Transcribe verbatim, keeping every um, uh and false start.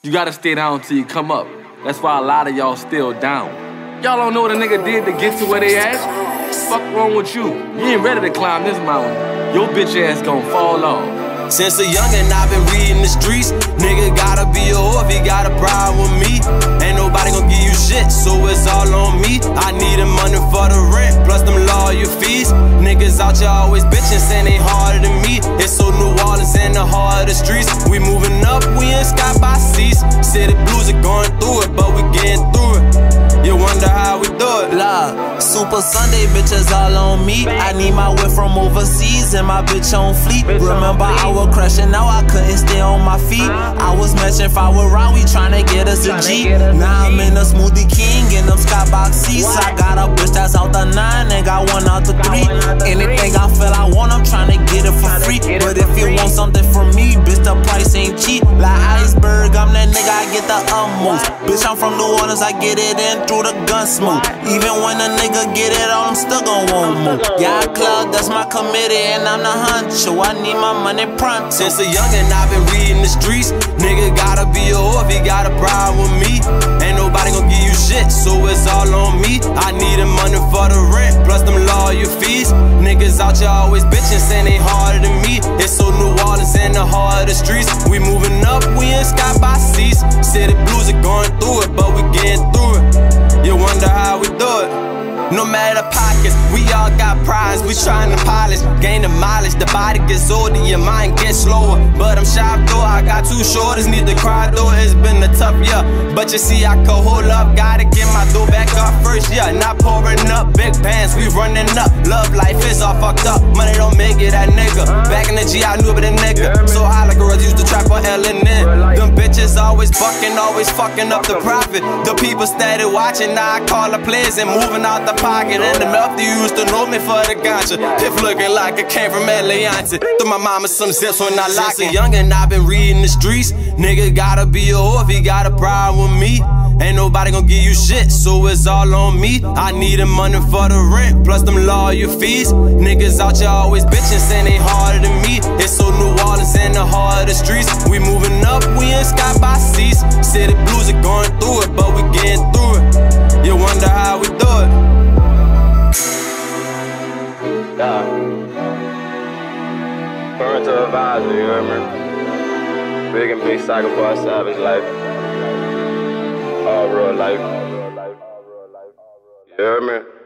You gotta stay down till you come up. That's why a lot of y'all still down. Y'all don't know what a nigga did to get to where they at? Fuck wrong with you? You ain't ready to climb this mountain. Your bitch ass gon' fall off. Since a youngin' I've been reading the streets. Nigga gotta be a whore if he got a problem with me. Ain't nobody gon' give you shit, so it's all on me. I need the money for the rent, plus them lawyer fees. Niggas out here always bitchin', saying they harder than me. It's so New Orleans in the heart of the streets. We moving up, we in sky by seas. City blues are going through it, but we getting through it. You wonder how we do it. Love, Super Sunday bitches all on me. I need my whip from overseas and my bitch on fleet. Remember I was crashing, now I couldn't stay on my feet. I was matching if I were around, we tryna get us a G. Now I'm in a Smoothie King in them skybox seats. I got a bitch that's out the nine and got one out the three. Anything I feel I want, I'm tryna get it for free. But if you want something from me, bitch, the price ain't cheap. Like iceberg, I'm that nigga, I get the utmost. Bitch, I'm from New Orleans, I get it in through the gun smoke. Even when a nigga get it on, I'm still gon' want more. Yeah, club, that's my committee, and I'm the huncho. I need my money pronto. Since a youngin' I've been reading the streets. Nigga gotta be a whore if he got a problem with me. Ain't nobody gon' give you shit, so it's all on me. I need the money for the rent, plus them lawyer fees. Niggas out here always bitchin', saying they harder than me. It's so New Orleans in the heart of the streets. We moving up, we in sky by seas. City blues are going through it, but we getting through it. You wonder how we do it. No matter pockets, we all got prize. We trying to polish, gain the mileage. The body gets older, your mind gets slower. But I'm sharp though, I got two shoulders, need to cry though. It's been a tough year, but you see I can hold up. Gotta get my dough back up first, yeah. Not pouring up big bands, we running up. Love life is all fucked up, money don't make it that nigga. Back in the G, I knew but a nigga. So high like girls used to trap on L N N. Them bitches always bucking, always fucking up the profit. The people steady watching, now I call the plays and moving out the pocket. And the mouth you used to know me for the gotcha. If looking like it came from Elianti. Threw my mama some zips when I lock it. Youngin' I've been reading the streets. Nigga gotta be a whore if he got a problem with me. Ain't nobody gon' give you shit, so it's all on me. I need the money for the rent, plus them lawyer fees. Niggas out here always bitchin', saying they harder than me. It's so New Orleans in the heart of the streets. We moving up, we in sky by seas. City blues are going through it, but we getting through it. You wonder how we do it. Yeah. Parental advisor, you heard me? Big and big sacrifice, savage life. All real life. You heard me?